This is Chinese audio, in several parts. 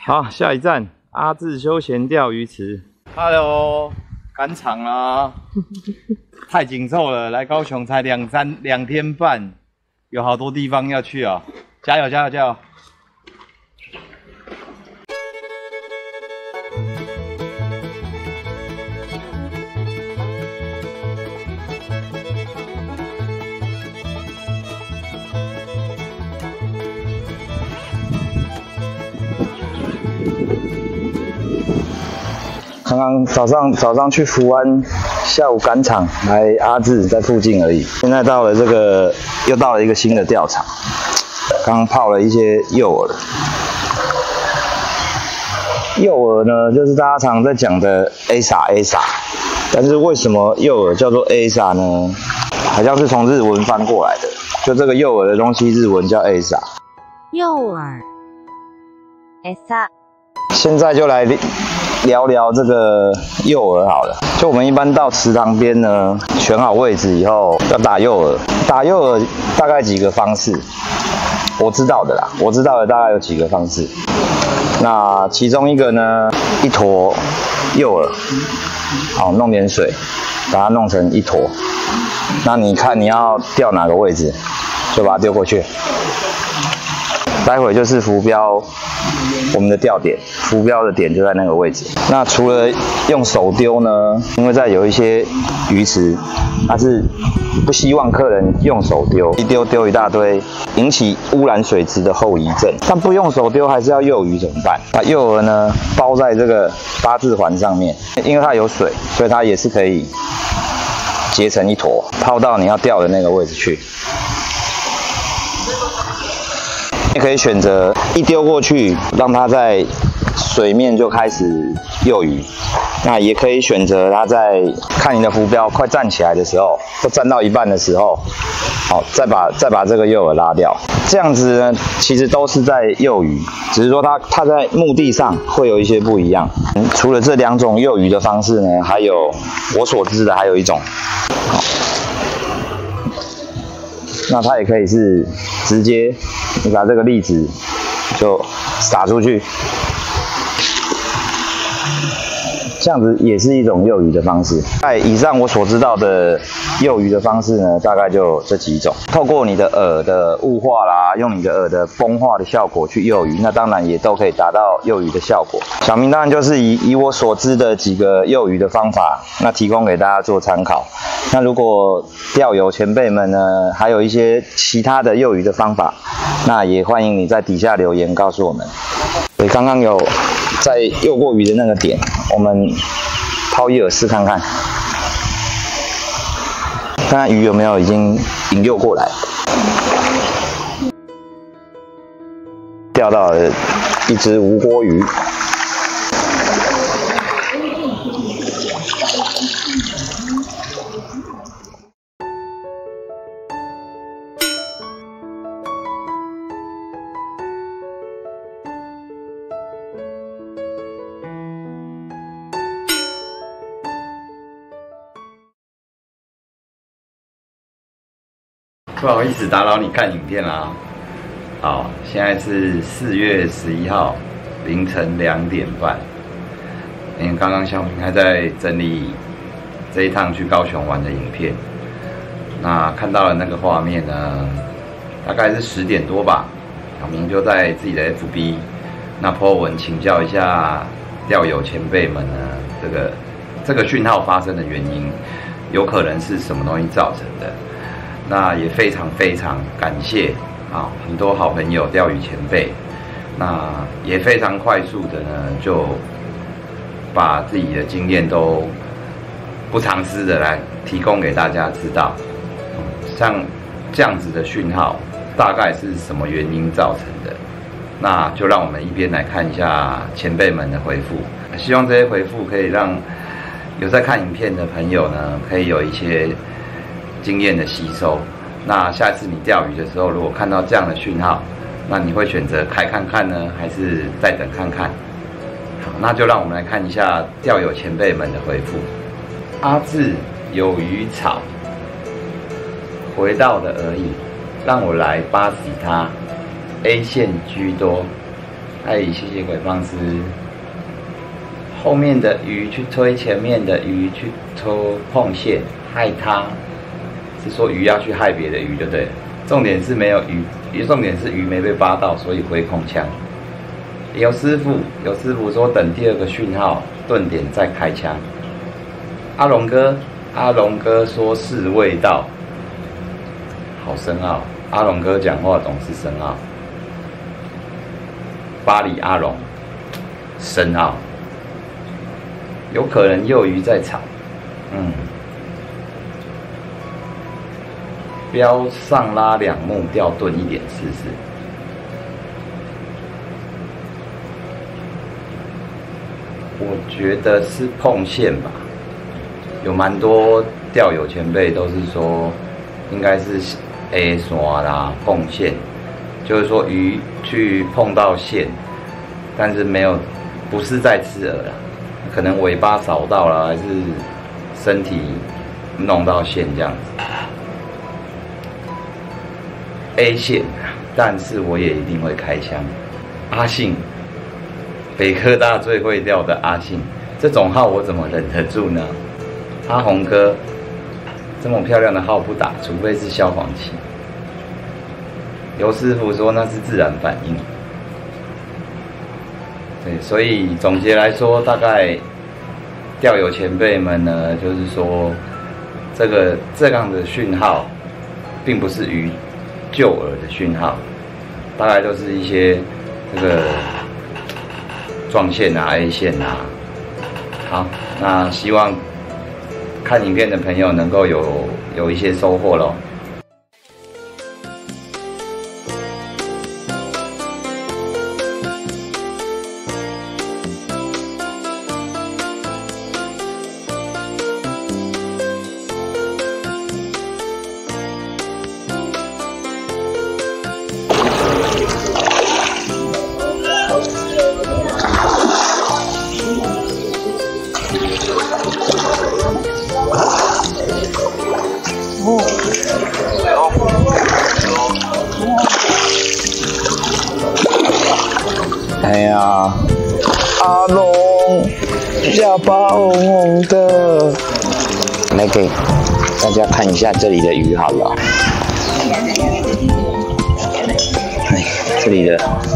好，下一站阿志休闲钓鱼池。Hello， 赶场啦！太紧凑了，来高雄才2天半，有好多地方要去啊！加油加油加油！刚刚早上去福湾，下午赶场来阿志在附近而已。现在又到了一个新的钓场，刚泡了一些诱饵。诱饵呢，就是大家常在讲的 A 撒，但是为什么诱饵叫做 A 撒呢？好像是从日文翻过来的，就这个诱饵的东西日文叫 A 撒。 诱饵 A 撒。 现在就来聊聊这个诱饵好了。就我们一般到池塘边呢，选好位置以后要打诱饵。打诱饵大概几个方式，我知道的大概有几个方式。那其中一个呢，一坨诱饵，好，弄点水，把它弄成一坨。那你看你要钓哪个位置，就把它丢过去。待会就是浮标，我们的钓点，浮标的点就在那个位置。那除了用手丢呢，因为在有一些鱼池，它是不希望客人用手丢，一丢一大堆，引起污染水质的后遗症。但不用手丢还是要诱鱼怎么办？把诱饵呢包在这个8字环上面，因为它有水，所以它也是可以结成一坨，抛到你要钓的那个位置去。你可以选择一丢过去，让它在水面就开始诱鱼。那也可以选择它在看你的浮标快站起来的时候，或站到一半的时候，好，再把这个诱饵拉掉。这样子呢，其实都是在诱鱼，只是说它在目的上会有一些不一样。除了这2种诱鱼的方式呢，还有我所知的还有一种，那它也可以是直接你把这个粒子就撒出去，这样子也是一种诱鱼的方式。在以上我所知道的诱鱼的方式呢，大概就这几种。透过你的饵的雾化啦，用你的饵的崩化的效果去诱鱼，那当然也都可以达到诱鱼的效果。小明当然就是以我所知的几个诱鱼的方法，那提供给大家做参考。那如果钓友前辈们呢，还有一些其他的诱鱼的方法，那也欢迎你在底下留言告诉我们。所以刚刚有在诱过鱼的那个点，我们抛一饵试看看，看看鱼有没有已经引诱过来。钓到了一只无锅鱼。不好意思打扰你看影片啦。好，现在是4月11号凌晨2点半。因为刚刚小明还在整理这一趟去高雄玩的影片，那看到了那个画面呢，大概是10点多吧。小明就在自己的 FB 那 po 文请教一下钓友前辈们呢，这个讯号发生的原因，有可能是什么东西造成的？那也非常感谢啊，很多好朋友钓鱼前辈，那也非常快速的呢，就把自己的经验都不藏私的来提供给大家知道。像这样子的讯号，大概是什么原因造成的？那就让我们一边来看一下前辈们的回复，希望这些回复可以让有在看影片的朋友呢，可以有一些经验的吸收。那下次你钓鱼的时候，如果看到这样的讯号，那你会选择开看看呢，还是再等看看？好，那就让我们来看一下钓友前辈们的回复。阿志有鱼草，回到的而已，让我来巴死他 ，A 线居多， 嗨，谢谢鬼放师。后面的鱼去推前面的鱼去抽碰线，害它，是说鱼要去害别的鱼，就对了。重点是没有鱼，重点是鱼没被扒到，所以挥空枪。有师傅说等第二个讯号顿点再开枪。阿龙哥说是味道，好深奥。阿龙哥讲话总是深奥。巴黎阿龙，深奥。有可能幼鱼在吵，标上拉2目，钓钝一点试试。我觉得是碰线吧，有蛮多钓友前辈都是说，应该是 A 刷啦碰线，就是说鱼去碰到线，但是不是在吃饵啦。可能尾巴扫到了，还是身体弄到线这样子。A 线，但是我也一定会开枪。阿信，北科大最会钓的阿信，这种号我怎么忍得住呢？阿红哥，这么漂亮的号不打，除非是消防器。尤师傅说那是自然反应。对，所以总结来说，大概钓友前辈们呢，就是说，这样的讯号，并不是鱼救饵的讯号，大概都是一些这个撞线啊、A 线啊。好，那希望看影片的朋友能够有一些收获咯。哎呀，阿龙，下巴红红的，来给大家看一下这里的鱼好了。哎，这里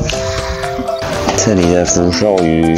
的福寿鱼，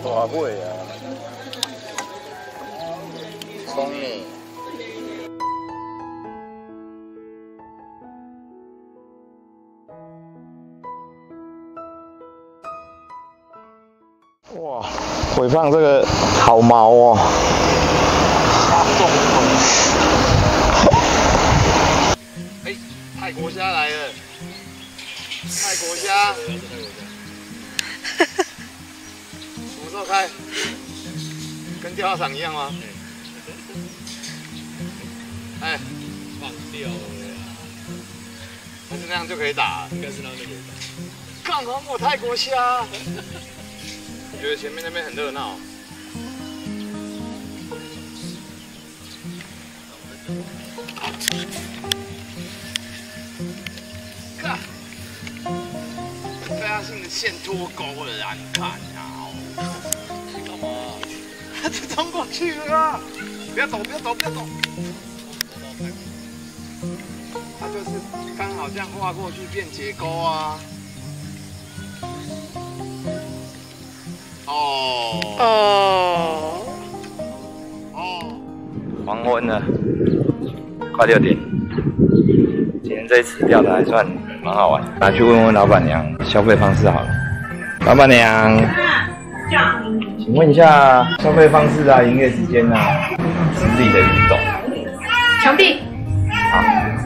大尾啊，聪明。哇，回放这个好毛哦！哎，泰国虾来了！泰国虾，什么时候开？跟钓场一样吗？哎，放掉了。但是那样就可以打，应该是那样就可以打。看好我泰国虾。觉得前面那边很热闹。看，非常性的线脱钩了啊！你看啊，干嘛？他就冲过去了啊！不要走，不要走，不要走。他就是刚好这样划过去变结钩啊。黄昏了，快6点。今天这一次钓的还算蛮好玩，拿去问问老板娘消费方式好了。老板娘，请问一下消费方式啊、营业时间啊、池里的鱼种。 墙壁。 好。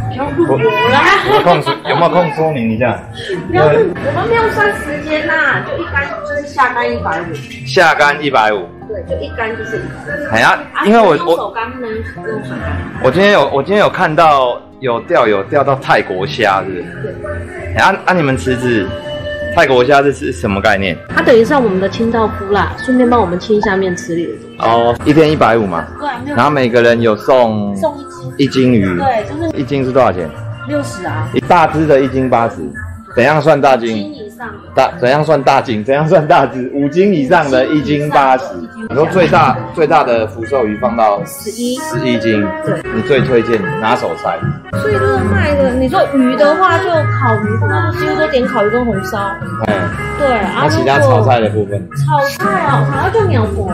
有没有空说明一下？ 我们没有算时间呐，就一竿就是下竿150。 下竿150。 对，就一竿就是150。 哎呀，因为我手竿不能用手竿。 我今天有看到有钓到泰国虾，是不是？对。哎你们池子泰国虾是什么概念？ 它等于是我们的清道夫啦，顺便帮我们清下面池里的东西。 哦，一天150嘛。对。然后每个人有送1斤鱼。对，就是1斤是多少钱？60啊。大只的1斤80，怎样算大斤？5斤以上的。怎样算大斤？怎样算大只？5斤以上的1斤80。你说最大的福寿鱼放到11斤。对。你最推荐拿手菜？ 最热卖的，你说鱼的话就烤鱼，那就几乎都点烤鱼跟红烧。对啊。 那其他炒菜的部分？ 炒菜啊，好像就鸟佛。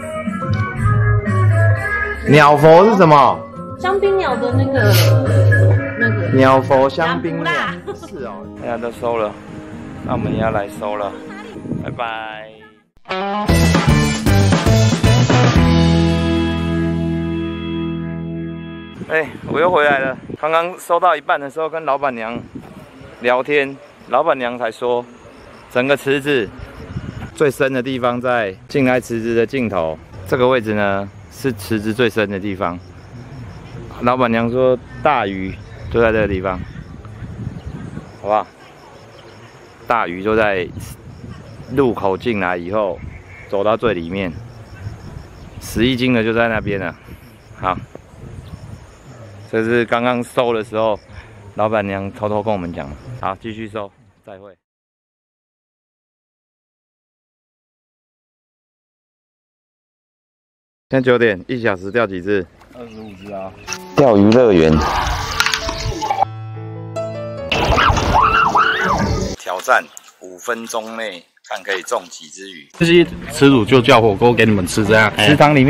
鸟佛是什么？ 香槟鸟的那个。 鸟佛香槟鸟。是哦，大家都收了，那我们也要来收了，拜拜。我又回来了。刚刚收到一半的时候，跟老板娘聊天，老板娘才说，整个池子最深的地方在进来池子的尽头，这个位置呢是池子最深的地方。老板娘说大鱼就在这个地方，好不好？大鱼就在入口进来以后，走到最里面，11斤的就在那边了。好。这是刚刚收的时候，老板娘偷偷跟我们讲。好，继续收，再会。现在9点，1小时钓几只？25只啊。钓鱼乐园挑战5分钟内看可以中几只鱼。 这些池主就叫火锅给你们吃，这样。 池塘里面